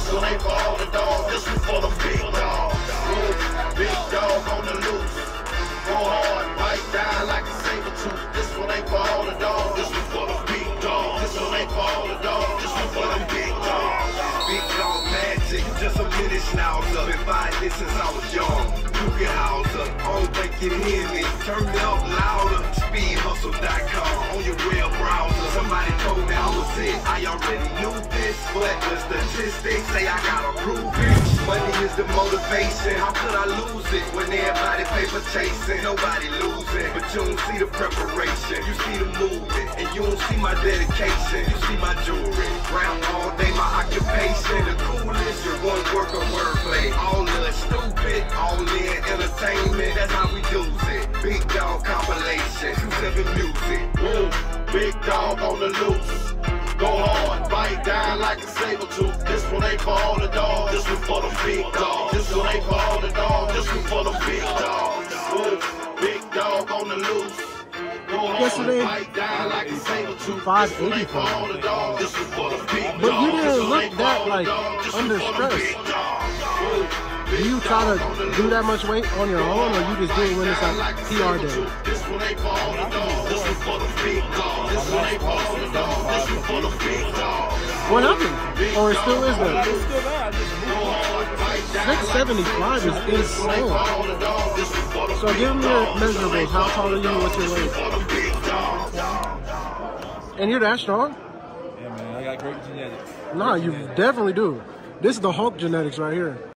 one ain't for all the dogs. This one for the big dogs. Big dog on the loose. Go hard, bite down like a saber tooth. This one ain't for all the dogs. This one for the big dogs. This one ain't for all the dogs. This one for the big dogs. Big dog magic, just a minute schnauzer. Been buying this since I was young. You get houser, I don't think you hear me. Turn me up louder. Speedhustle.com on your web browser. Somebody told me I was it. I already knew this, but the statistics say I gotta prove it. Money is the motivation. How could I lose it when everybody paper chasing? Nobody losing, but you don't see the preparation. You see the movement, and you don't see my dedication. You see my jewelry, rap all day, my occupation. The coolest, your one work of wordplay. All the stupid, all in entertainment. That's how we do it. Big dog compilation, 2-7 music. Woo, big dog on the loose. Go hard, bite down like a saber tooth. This one ain't for all the dogs. This one for the big dogs. This one ain't for all the dogs. This one for the big dogs. Woo, big dog on the loose. Yesterday, 585. But you didn't look that like under stress. Do you try to do that much weight on your own, or you just do it when it's like PR day? What happened? Or it still is there? It's still there. I just moved. 675 is insane. So give me your measurables. How tall are you? What's your weight? And you're that strong? Yeah, man. I got great genetics. Nah, you definitely do. This is the Hulk genetics right here.